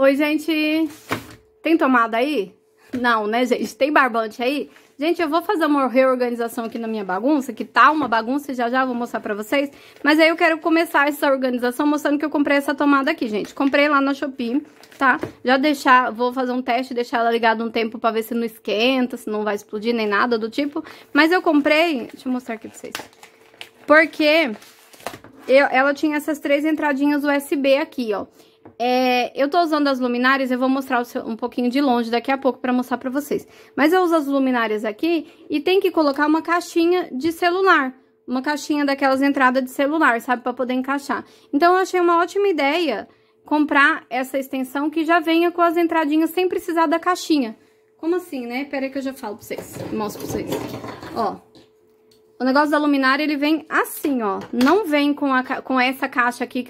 Oi, gente. Tem tomada aí? Não, né, gente? Tem barbante aí? Gente, eu vou fazer uma reorganização aqui na minha bagunça, que tá uma bagunça, já vou mostrar pra vocês. Mas aí eu quero começar essa organização mostrando que eu comprei essa tomada aqui, gente. Comprei lá na Shopee, tá? Vou fazer um teste, deixar ela ligada um tempo pra ver se não esquenta, se não vai explodir nem nada do tipo. Mas eu comprei, deixa eu mostrar aqui pra vocês. Porque ela tinha essas 3 entradinhas USB aqui, ó. Eu tô usando as luminárias, eu vou mostrar um pouquinho de longe daqui a pouco pra mostrar pra vocês. Mas eu uso as luminárias aqui e tem que colocar uma caixinha de celular. Uma caixinha daquelas entradas de celular, sabe? Pra poder encaixar. Então, eu achei uma ótima ideia comprar essa extensão que já venha com as entradinhas sem precisar da caixinha. Como assim, né? Pera aí que eu já falo pra vocês. Mostro pra vocês. Ó. O negócio da luminária, ele vem assim, ó. Não vem com essa caixa aqui,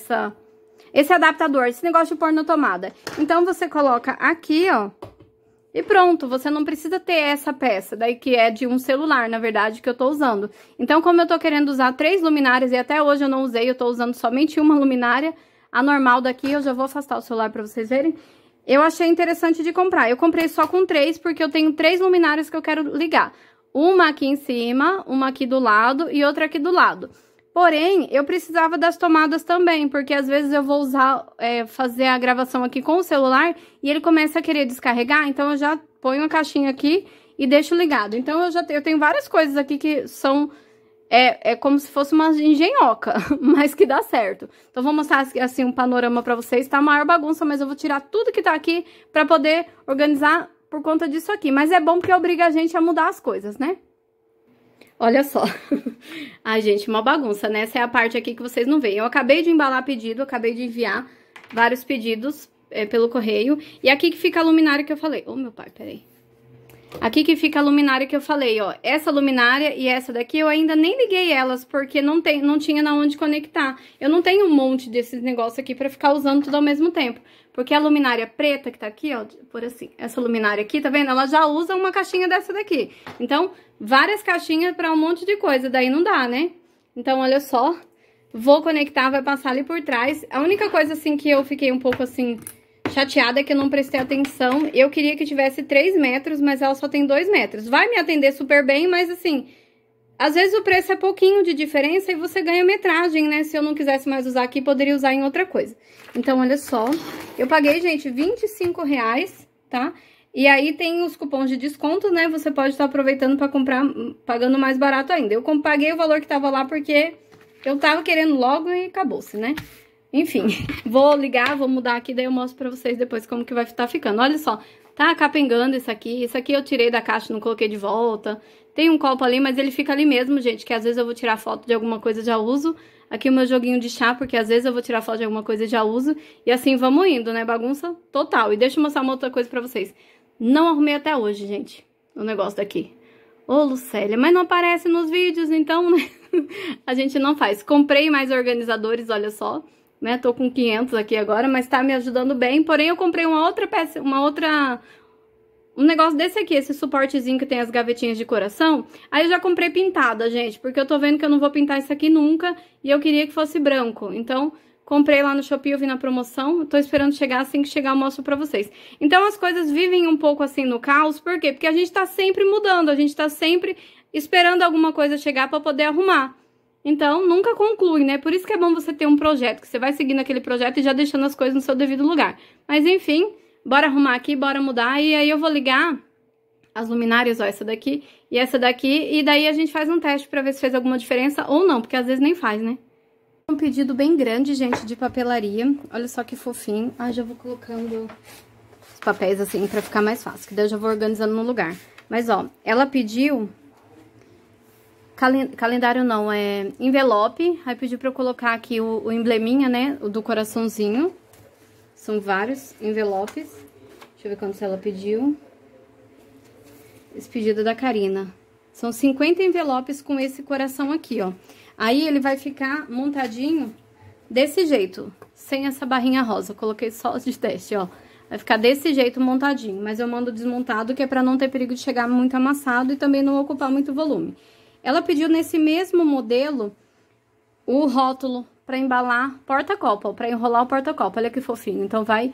esse adaptador, esse negócio de pôr na tomada. Então, você coloca aqui, ó, e pronto. Você não precisa ter essa peça, daí que é de um celular, na verdade, que eu tô usando. Então, como eu tô querendo usar 3 luminárias, e até hoje eu não usei, eu tô usando somente uma luminária, a normal daqui, eu já vou afastar o celular pra vocês verem. Eu achei interessante de comprar. Eu comprei só com 3, porque eu tenho 3 luminárias que eu quero ligar. Uma aqui em cima, uma aqui do lado e outra aqui do lado. Porém, eu precisava das tomadas também, porque às vezes eu vou fazer a gravação aqui com o celular e ele começa a querer descarregar, então eu já ponho a caixinha aqui e deixo ligado. Então, eu tenho várias coisas aqui que são, como se fosse uma engenhoca, mas que dá certo. Então, vou mostrar assim um panorama pra vocês, tá a maior bagunça, mas eu vou tirar tudo que tá aqui pra poder organizar por conta disso aqui. Mas é bom porque obriga a gente a mudar as coisas, né? Olha só. Ai, gente, uma bagunça, né? Essa é a parte aqui que vocês não veem. Eu acabei de embalar pedido, acabei de enviar vários pedidos pelo correio. E aqui que fica a luminária que eu falei. Ô, meu pai, peraí. Aqui que fica a luminária que eu falei, ó. Essa luminária e essa daqui eu ainda nem liguei elas, porque não tinha na onde conectar. Eu não tenho um monte desses negócios aqui pra ficar usando tudo ao mesmo tempo. Porque a luminária preta que tá aqui, ó, por assim, essa luminária aqui, tá vendo? Ela já usa uma caixinha dessa daqui. Então, várias caixinhas pra um monte de coisa, daí não dá, né? Então, olha só, vou conectar, vai passar ali por trás. A única coisa, assim, que eu fiquei um pouco, assim, chateada é que eu não prestei atenção. Eu queria que tivesse 3 metros, mas ela só tem 2 metros. Vai me atender super bem, mas, assim, às vezes o preço é pouquinho de diferença e você ganha metragem, né? Se eu não quisesse mais usar aqui, poderia usar em outra coisa. Então, olha só, eu paguei, gente, R$25, tá? E aí tem os cupons de desconto, né? Você pode estar aproveitando para comprar, pagando mais barato ainda. Eu paguei o valor que tava lá porque eu tava querendo logo e acabou-se, né? Enfim, vou ligar, vou mudar aqui, daí eu mostro pra vocês depois como que vai estar ficando. Olha só, tá capengando isso aqui eu tirei da caixa, não coloquei de volta. Tem um copo ali, mas ele fica ali mesmo, gente, que às vezes eu vou tirar foto de alguma coisa e já uso. Aqui o meu joguinho de chá, porque às vezes eu vou tirar foto de alguma coisa e já uso. E assim vamos indo, né? Bagunça total. E deixa eu mostrar uma outra coisa pra vocês. Não arrumei até hoje, gente, o negócio daqui. Ô, Lucélia, mas não aparece nos vídeos, então, né? A gente não faz. Comprei mais organizadores, olha só, né? Tô com 500 aqui agora, mas tá me ajudando bem. Porém, eu comprei uma outra peça, um negócio desse aqui, esse suportezinho que tem as gavetinhas de coração. Aí eu já comprei pintada, gente, porque eu tô vendo que eu não vou pintar isso aqui nunca e eu queria que fosse branco. Então, comprei lá no Shopee, eu vi na promoção, tô esperando chegar, assim que chegar eu mostro pra vocês. Então, as coisas vivem um pouco assim no caos, por quê? Porque a gente tá sempre mudando, a gente tá sempre esperando alguma coisa chegar pra poder arrumar. Então, nunca conclui, né? Por isso que é bom você ter um projeto, que você vai seguindo aquele projeto e já deixando as coisas no seu devido lugar. Mas, enfim, bora arrumar aqui, bora mudar. E aí eu vou ligar as luminárias, ó, essa daqui e essa daqui. E daí a gente faz um teste pra ver se fez alguma diferença ou não, porque às vezes nem faz, né? Um pedido bem grande, gente, de papelaria. Olha só que fofinho. Ah, já vou colocando os papéis assim pra ficar mais fácil, que daí eu já vou organizando no lugar. Mas, ó, ela pediu... Calendário não, envelope. Aí pediu pra eu colocar aqui o embleminha, né, o do coraçãozinho. São vários envelopes. Deixa eu ver quantos ela pediu. Esse pedido da Karina. São 50 envelopes com esse coração aqui, ó. Aí ele vai ficar montadinho desse jeito, sem essa barrinha rosa. Eu coloquei só de teste, ó. Vai ficar desse jeito montadinho, mas eu mando desmontado, que é pra não ter perigo de chegar muito amassado e também não ocupar muito volume. Ela pediu nesse mesmo modelo o rótulo pra embalar porta-copo, pra enrolar o porta-copo. Olha que fofinho. Então vai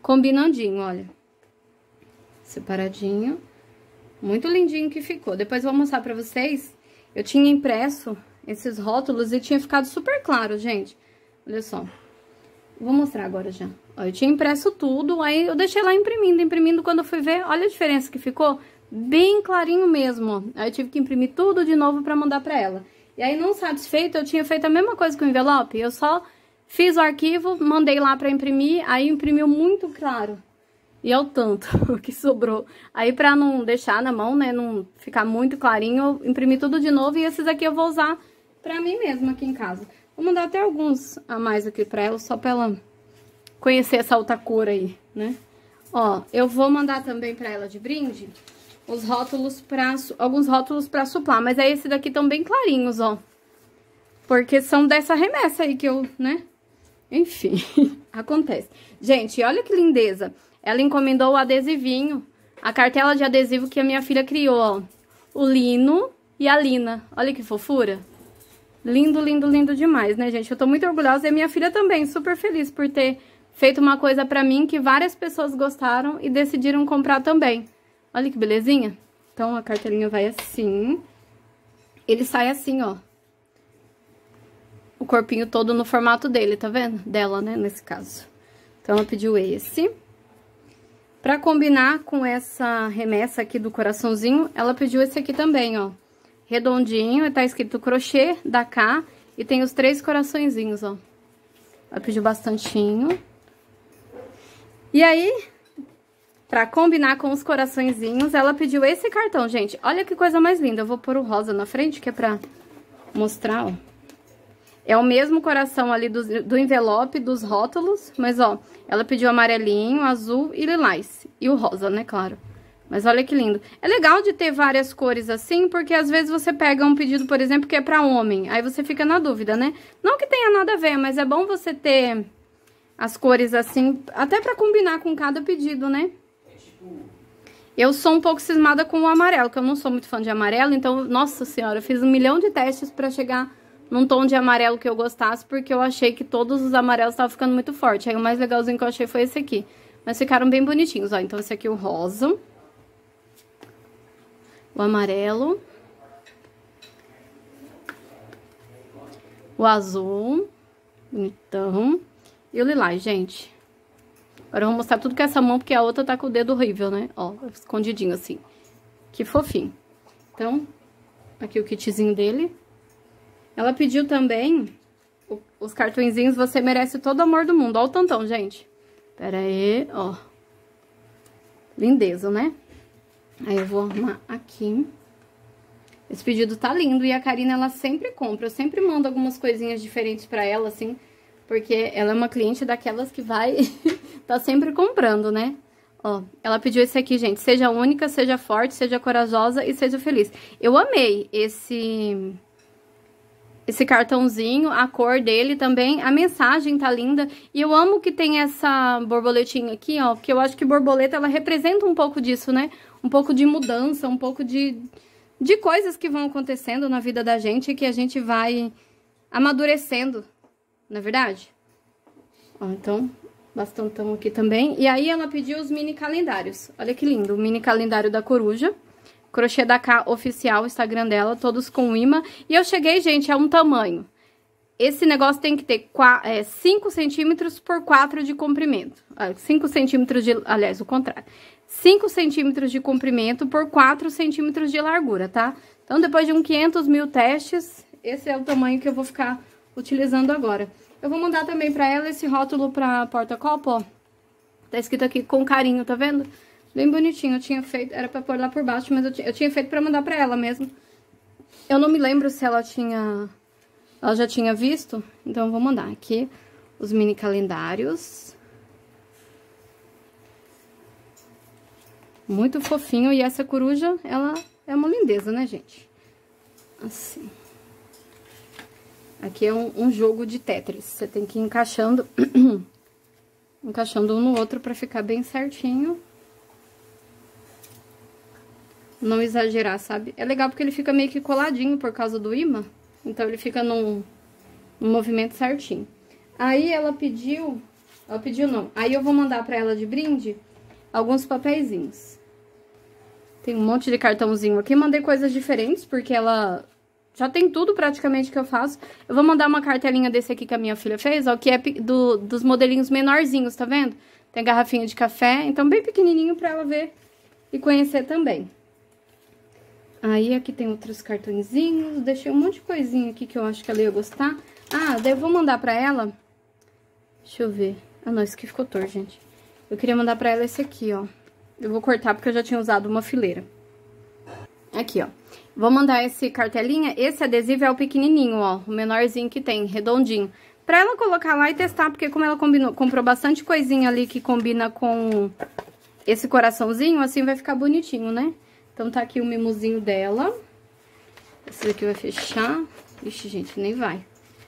combinandinho, olha. Separadinho. Muito lindinho que ficou. Depois eu vou mostrar pra vocês. Eu tinha impresso esses rótulos e tinha ficado super claro, gente. Olha só. Vou mostrar agora já. Ó, eu tinha impresso tudo, aí eu deixei lá imprimindo. Quando eu fui ver, olha a diferença que ficou. Bem clarinho mesmo, ó. Aí eu tive que imprimir tudo de novo pra mandar pra ela. E aí, não satisfeita, eu tinha feito a mesma coisa com o envelope. Eu só fiz o arquivo, mandei lá pra imprimir, aí imprimiu muito claro. E é o tanto que sobrou. Aí, pra não deixar na mão, né, não ficar muito clarinho, eu imprimi tudo de novo. E esses aqui eu vou usar pra mim mesma aqui em casa. Vou mandar até alguns a mais aqui pra ela, só pra ela conhecer essa outra cor aí, né? Ó, eu vou mandar também pra ela de brinde os rótulos alguns rótulos pra suplar. Mas aí esses daqui estão bem clarinhos, ó. Porque são dessa remessa aí que eu, né? Enfim, acontece. Gente, olha que lindeza. Ela encomendou o adesivinho, a cartela de adesivo que a minha filha criou, ó. O Lino e a Lina. Olha que fofura. Lindo, lindo, lindo demais, né, gente? Eu tô muito orgulhosa e a minha filha também, super feliz por ter feito uma coisa pra mim que várias pessoas gostaram e decidiram comprar também. Olha que belezinha. Então, a cartelinha vai assim. Ele sai assim, ó. O corpinho todo no formato dele, tá vendo? Dela, né, nesse caso. Então, ela pediu esse. Pra combinar com essa remessa aqui do coraçãozinho, ela pediu esse aqui também, ó. Redondinho, tá escrito crochê da K e tem os 3 coraçõezinhos, ó. Ela pediu bastantinho. E aí, pra combinar com os coraçõezinhos, ela pediu esse cartão, gente. Olha que coisa mais linda. Eu vou pôr o rosa na frente, que é pra mostrar, ó. É o mesmo coração ali do envelope, dos rótulos, mas, ó, ela pediu amarelinho, azul e lilás. E o rosa, né, claro. Mas olha que lindo. É legal de ter várias cores assim, porque às vezes você pega um pedido, por exemplo, que é pra homem. Aí você fica na dúvida, né? Não que tenha nada a ver, mas é bom você ter as cores assim, até pra combinar com cada pedido, né? Eu sou um pouco cismada com o amarelo, que eu não sou muito fã de amarelo. Então, nossa senhora, eu fiz 1 milhão de testes pra chegar num tom de amarelo que eu gostasse, porque eu achei que todos os amarelos estavam ficando muito forte. Aí o mais legalzinho que eu achei foi esse aqui. Mas ficaram bem bonitinhos, ó. Então esse aqui é o rosa. O amarelo. O azul. Bonitão. E o lilás, gente. Agora eu vou mostrar tudo com essa mão, porque a outra tá com o dedo horrível, né? Ó, escondidinho assim. Que fofinho. Então, aqui o kitzinho dele. Ela pediu também os cartõezinhos Você Merece Todo o Amor do Mundo. Ó o tantão, gente. Pera aí, ó. Lindeza, né? Aí eu vou arrumar aqui. Esse pedido tá lindo e a Karina, ela sempre compra. Eu sempre mando algumas coisinhas diferentes pra ela, assim, porque ela é uma cliente daquelas que vai tá sempre comprando, né? Ó, ela pediu esse aqui, gente. Seja única, seja forte, seja corajosa e seja feliz. Eu amei esse cartãozinho, a cor dele também, a mensagem tá linda. E eu amo que tem essa borboletinha aqui, ó, porque eu acho que borboleta, ela representa um pouco disso, né? Um pouco de mudança, um pouco de coisas que vão acontecendo na vida da gente e que a gente vai amadurecendo, não é verdade? Ó, então, bastantão aqui também. E aí ela pediu os mini calendários. Olha que lindo, o mini calendário da coruja. Crochê da K oficial, o Instagram dela, todos com imã. E eu cheguei, gente, a um tamanho. Esse negócio tem que ter 5 centímetros por 4 de comprimento. 5 centímetros de... Aliás, o contrário. 5 centímetros de comprimento por 4 centímetros de largura, tá? Então, depois de 500 mil testes, esse é o tamanho que eu vou ficar utilizando agora. Eu vou mandar também pra ela esse rótulo pra porta-copo, ó. Tá escrito aqui com carinho, tá vendo? Bem bonitinho, eu tinha feito, era pra pôr lá por baixo, mas eu tinha feito pra mandar pra ela mesmo. Eu não me lembro se ela já tinha visto, então eu vou mandar aqui os mini calendários. Muito fofinho, e essa coruja, ela é uma lindeza, né, gente? Assim. Aqui é um jogo de Tetris, você tem que ir encaixando, encaixando um no outro pra ficar bem certinho. Não exagerar, sabe? É legal porque ele fica meio que coladinho por causa do imã. Então, ele fica num movimento certinho. Aí, ela pediu Ela pediu não. Aí eu vou mandar pra ela de brinde alguns papeizinhos. Tem um monte de cartãozinho aqui. Mandei coisas diferentes, porque ela já tem tudo praticamente que eu faço. Eu vou mandar uma cartelinha desse aqui que a minha filha fez, ó, que é dos modelinhos menorzinhos, tá vendo? Tem garrafinha de café, então bem pequenininho pra ela ver e conhecer também. Aí aqui tem outros cartõezinhos, deixei um monte de coisinha aqui que eu acho que ela ia gostar. Ah, daí eu vou mandar pra ela, deixa eu ver. Ah, não, esse aqui ficou torto, gente. Eu queria mandar pra ela esse aqui, ó. Eu vou cortar porque eu já tinha usado uma fileira. Aqui, ó. Vou mandar esse cartelinha. Esse adesivo é o pequenininho, ó. O menorzinho que tem, redondinho. Pra ela colocar lá e testar, porque como ela comprou bastante coisinha ali que combina com esse coraçãozinho, assim vai ficar bonitinho, né? Então tá aqui o mimosinho dela. Esse daqui vai fechar. Ixi, gente, nem vai.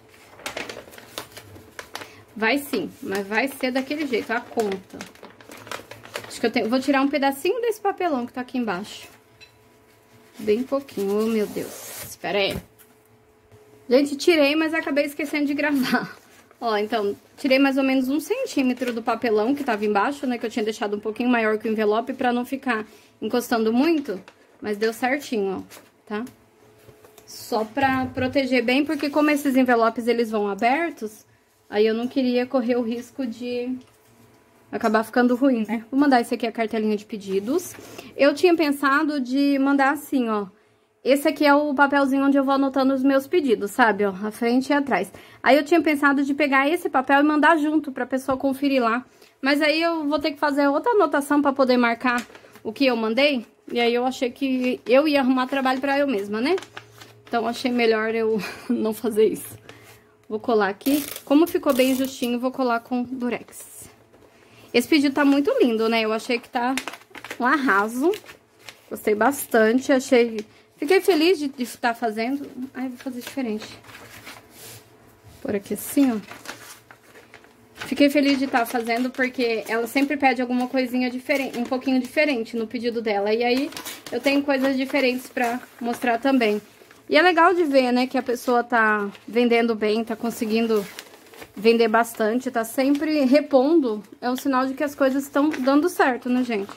Vai sim, mas vai ser daquele jeito, a conta. Acho que eu vou tirar um pedacinho desse papelão que tá aqui embaixo. Bem pouquinho, oh meu Deus. Espera aí. Gente, tirei, mas acabei esquecendo de gravar. Ó, então, tirei mais ou menos 1 centímetro do papelão que tava embaixo, né? Que eu tinha deixado um pouquinho maior que o envelope pra não ficar encostando muito. Mas deu certinho, ó, tá? Só pra proteger bem, porque como esses envelopes, eles vão abertos, aí eu não queria correr o risco de acabar ficando ruim, né? Vou mandar esse aqui, a cartelinha de pedidos. Eu tinha pensado de mandar assim, ó. Esse aqui é o papelzinho onde eu vou anotando os meus pedidos, sabe, ó, a frente e atrás. Aí eu tinha pensado de pegar esse papel e mandar junto pra pessoa conferir lá. Mas aí eu vou ter que fazer outra anotação pra poder marcar o que eu mandei. E aí eu achei que eu ia arrumar trabalho pra eu mesma, né? Então achei melhor eu não fazer isso. Vou colar aqui. Como ficou bem justinho, vou colar com durex. Esse pedido tá muito lindo, né? Eu achei que tá um arraso. Gostei bastante, achei... Fiquei feliz de estar fazendo. Ai, vou fazer diferente. Por aqui assim, ó. Fiquei feliz de estar fazendo porque ela sempre pede alguma coisinha diferente, um pouquinho diferente no pedido dela. E aí, eu tenho coisas diferentes pra mostrar também. E é legal de ver, né, que a pessoa tá vendendo bem, tá conseguindo vender bastante, tá sempre repondo. É um sinal de que as coisas estão dando certo, né, gente?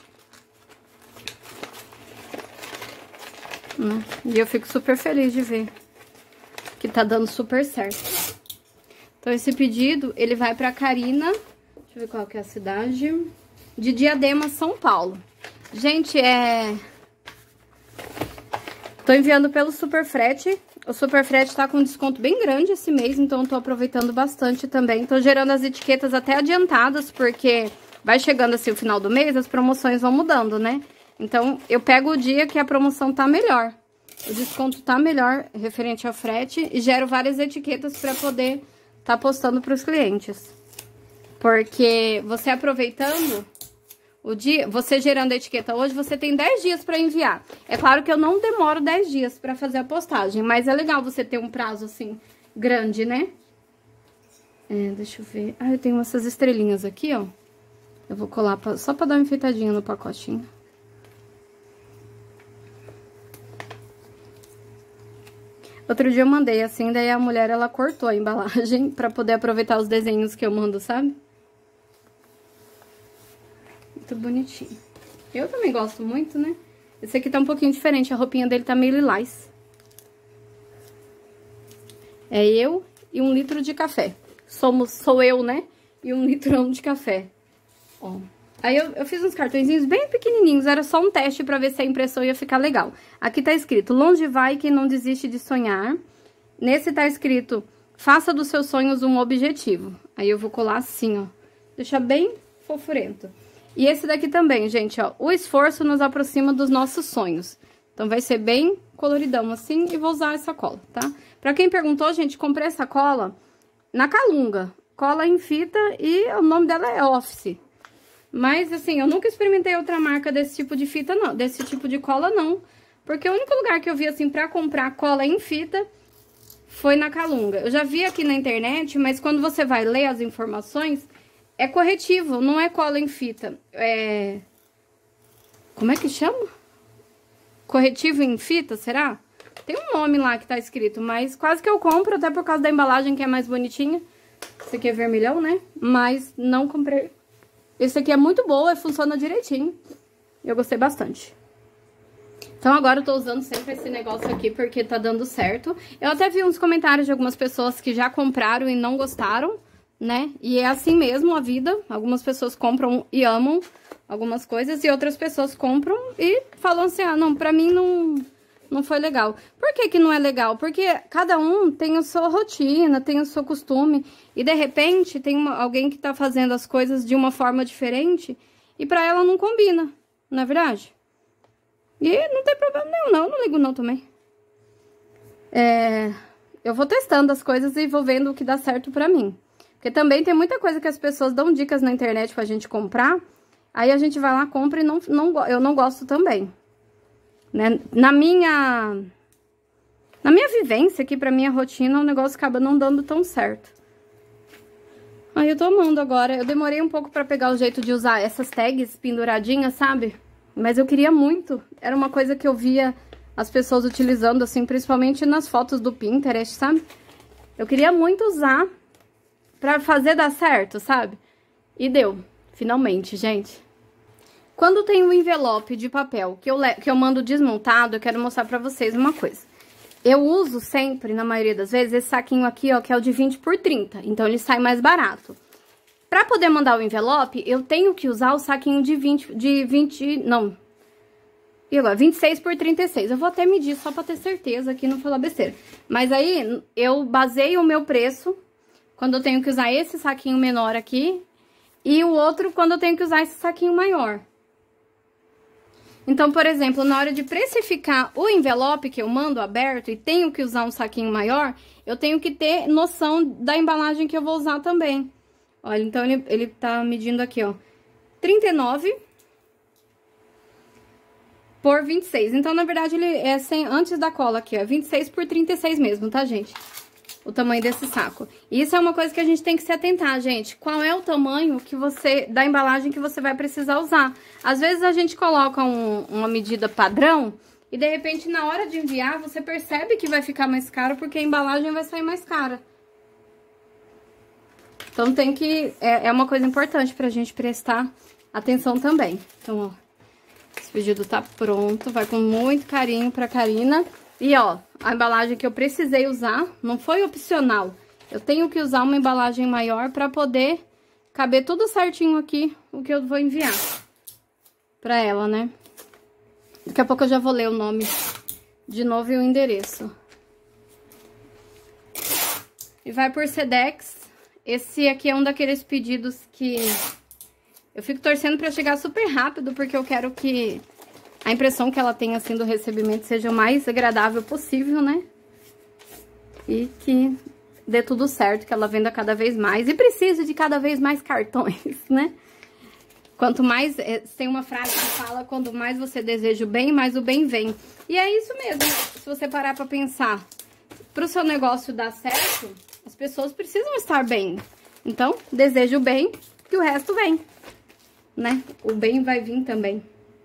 E eu fico super feliz de ver que tá dando super certo. Então, esse pedido, ele vai pra Karina, deixa eu ver qual que é a cidade, de Diadema, São Paulo. Gente, tô enviando pelo Superfrete. O Superfrete tá com desconto bem grande esse mês, então eu tô aproveitando bastante também. Tô gerando as etiquetas até adiantadas, porque vai chegando assim o final do mês, as promoções vão mudando, né? Então, eu pego o dia que a promoção tá melhor. O desconto tá melhor referente ao frete e gero várias etiquetas pra poder tá postando pros clientes. Porque você aproveitando o dia, você gerando a etiqueta hoje, você tem 10 dias pra enviar. É claro que eu não demoro 10 dias pra fazer a postagem, mas é legal você ter um prazo assim grande, né? Deixa eu ver. Ah, eu tenho essas estrelinhas aqui, ó. Eu vou colar só pra dar uma enfeitadinha no pacotinho. Outro dia eu mandei assim, daí a mulher, ela cortou a embalagem pra poder aproveitar os desenhos que eu mando, sabe? Muito bonitinho. Eu também gosto muito, né? Esse aqui tá um pouquinho diferente, a roupinha dele tá meio lilás. É eu e 1 litro de café. Sou eu, né? E 1 litrão de café. Ó. Aí eu fiz uns cartõezinhos bem pequenininhos, era só um teste pra ver se a impressão ia ficar legal. Aqui tá escrito, longe vai quem não desiste de sonhar. Nesse tá escrito, faça dos seus sonhos um objetivo. Aí eu vou colar assim, ó, deixar bem fofurento. E esse daqui também, gente, ó, o esforço nos aproxima dos nossos sonhos. Então vai ser bem coloridão assim e vou usar essa cola, tá? Pra quem perguntou, gente, comprei essa cola na Calunga. Cola em fita e o nome dela é Office. Mas, assim, eu nunca experimentei outra marca desse tipo de fita, não. Desse tipo de cola, não. Porque o único lugar que eu vi, assim, pra comprar cola em fita foi na Calunga. Eu já vi aqui na internet, mas quando você vai ler as informações, é corretivo, não é cola em fita. Como é que chama? Corretivo em fita, será? Tem um nome lá que tá escrito, mas quase que eu compro, até por causa da embalagem que é mais bonitinha. Esse aqui é vermelhão, né? Mas não comprei. Esse aqui é muito bom, funciona direitinho. Eu gostei bastante. Então agora eu tô usando sempre esse negócio aqui porque tá dando certo. Eu até vi uns comentários de algumas pessoas que já compraram e não gostaram, né? E é assim mesmo a vida. Algumas pessoas compram e amam algumas coisas e outras pessoas compram e falam assim, ah, não, pra mim não foi legal. Por que que não é legal? Porque cada um tem a sua rotina, tem o seu costume. E de repente tem alguém que tá fazendo as coisas de uma forma diferente e pra ela não combina, não é verdade? E não tem problema nenhum, não ligo não também. Eu vou testando as coisas e vou vendo o que dá certo pra mim. Porque também tem muita coisa que as pessoas dão dicas na internet pra gente comprar. Aí a gente vai lá, compra e eu não gosto também. Né? Na minha vivência aqui, pra minha rotina, o negócio acaba não dando tão certo. Aí eu tô amando agora. Eu demorei um pouco pra pegar o jeito de usar essas tags penduradinhas, sabe? Mas eu queria muito. Era uma coisa que eu via as pessoas utilizando, assim, principalmente nas fotos do Pinterest, sabe? Eu queria muito usar pra fazer dar certo, sabe? E deu, finalmente, gente. Quando tem um envelope de papel que eu mando desmontado, eu quero mostrar pra vocês uma coisa. Eu uso sempre, na maioria das vezes, esse saquinho aqui, ó, que é o de 20 por 30. Então, ele sai mais barato. Pra poder mandar o envelope, eu tenho que usar o saquinho de 26 por 36. Eu vou até medir só pra ter certeza aqui, não falar besteira. Mas aí, eu baseio o meu preço quando eu tenho que usar esse saquinho menor aqui e o outro quando eu tenho que usar esse saquinho maior. Então, por exemplo, na hora de precificar o envelope que eu mando aberto e tenho que usar um saquinho maior, eu tenho que ter noção da embalagem que eu vou usar também. Olha, então ele tá medindo aqui, ó, 39 por 26. Então, na verdade, ele é antes da cola aqui, ó, 26 por 36 mesmo, tá, gente? O tamanho desse saco. E isso é uma coisa que a gente tem que se atentar, gente. Qual é o tamanho da embalagem que você vai precisar usar? Às vezes a gente coloca uma medida padrão e de repente na hora de enviar você percebe que vai ficar mais caro porque a embalagem vai sair mais cara. Então tem que... É uma coisa importante pra gente prestar atenção também. Então, ó, esse pedido tá pronto, vai com muito carinho pra Karina. E, ó, a embalagem que eu precisei usar não foi opcional. Eu tenho que usar uma embalagem maior pra poder caber tudo certinho aqui o que eu vou enviar pra ela, né? Daqui a pouco eu já vou ler o nome de novo e o endereço. E vai por Sedex. Esse aqui é um daqueles pedidos que eu fico torcendo pra chegar super rápido, porque eu quero que a impressão que ela tenha, assim, do recebimento seja o mais agradável possível, né? E que dê tudo certo, que ela venda cada vez mais. E precise de cada vez mais cartões, né? Quanto mais... Tem uma frase que fala, quanto mais você deseja o bem, mais o bem vem. E é isso mesmo, se você parar pra pensar. Pro seu negócio dar certo, as pessoas precisam estar bem. Então, deseja o bem, que o resto vem, né? O bem vai vir também.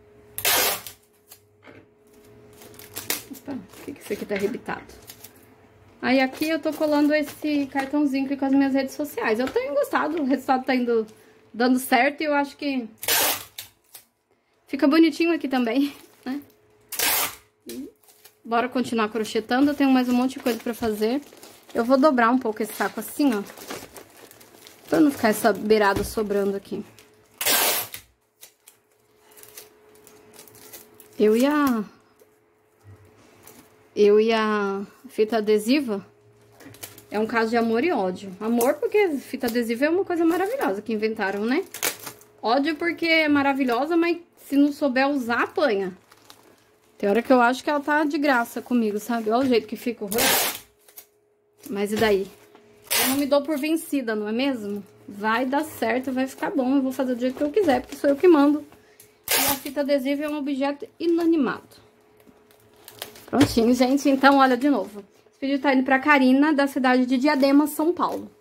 Opa, por que isso aqui tá arrebitado? Aí aqui eu tô colando esse cartãozinho aqui com as minhas redes sociais. Eu tenho gostado, o resultado tá dando certo e eu acho que fica bonitinho aqui também, né? E bora continuar crochetando, eu tenho mais um monte de coisa pra fazer. Eu vou dobrar um pouco esse saco assim, ó, pra não ficar essa beirada sobrando aqui. Eu e a fita adesiva é um caso de amor e ódio. Amor porque fita adesiva é uma coisa maravilhosa que inventaram, né? Ódio porque é maravilhosa, mas se não souber usar, apanha. Tem hora que eu acho que ela tá de graça comigo, sabe? Olha o jeito que fica o rosto. Mas e daí? Eu não me dou por vencida, não é mesmo? Vai dar certo, vai ficar bom. Eu vou fazer do jeito que eu quiser, porque sou eu que mando. E a fita adesiva é um objeto inanimado. Prontinho, gente. Então, olha de novo. Esse vídeo tá indo pra Karina, da cidade de Diadema, São Paulo.